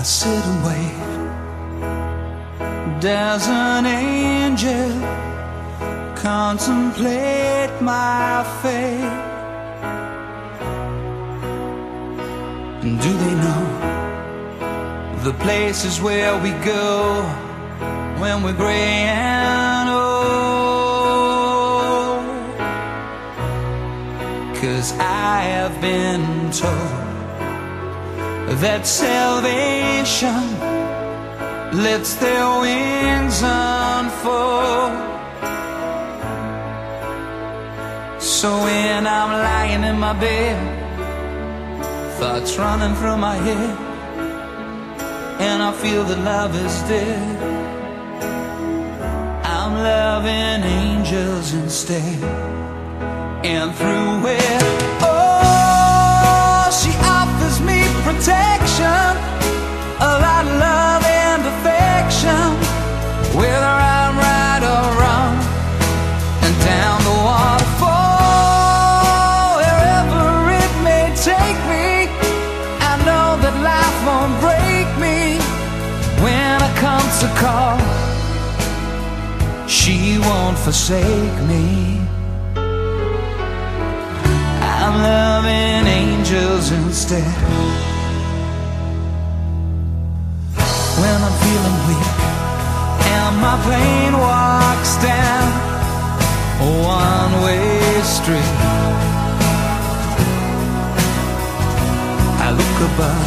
I sit and wait. Does an angel contemplate my fate? And do they know the places where we go when we're gray and old? 'Cause I have been told that salvation lets their wings unfold. So when I'm lying in my bed, thoughts running through my head, and I feel that love is dead, I'm loving angels instead. And through it, oh, she offers me protection, a lot of love and affection, whether I'm right or wrong. And down the waterfall, wherever it may take me, I know that life won't break me. When I come to call, she won't forsake me. I'm loving angels instead. When I'm feeling weak and my plane walks down a one-way street, I look above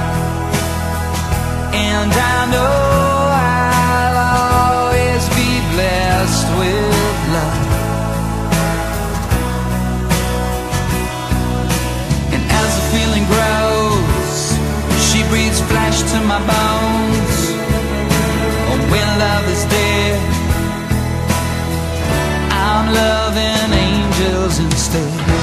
and I know I'll always be blessed with love. And as the feeling grows, she breathes flesh to my bones. Oh, when love is dead, I'm loving angels instead.